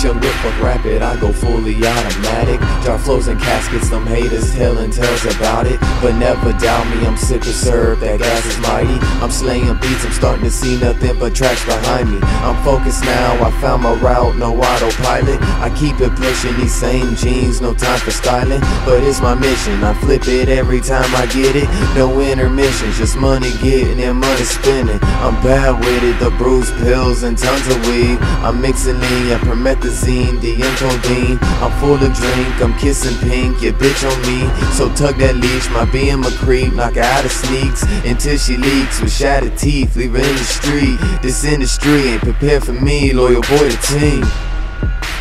Young whip fuck rapid, I go fully automatic. Drop flows and caskets, them haters telling tales about it. But never doubt me, I'm sick of serve, that gas is mighty. I'm slaying beats, I'm starting to see nothing but tracks behind me. I'm focused now, I found my route, no autopilot. I keep it pushing these same jeans, no time for styling. But it's my mission, I flip it every time I get it. No intermissions, just money getting and money spending. I'm bad with it, the bruised pills and tons of weed. I'm mixing lean, promethazine, codeine. I'm full of drink, I'm kissing pink, your bitch on me. So tug that leash, my BM a creep, knock her out of sneaks until she leaks with shattered teeth, leave her in the street. This industry ain't prepared for me, loyal boy to team.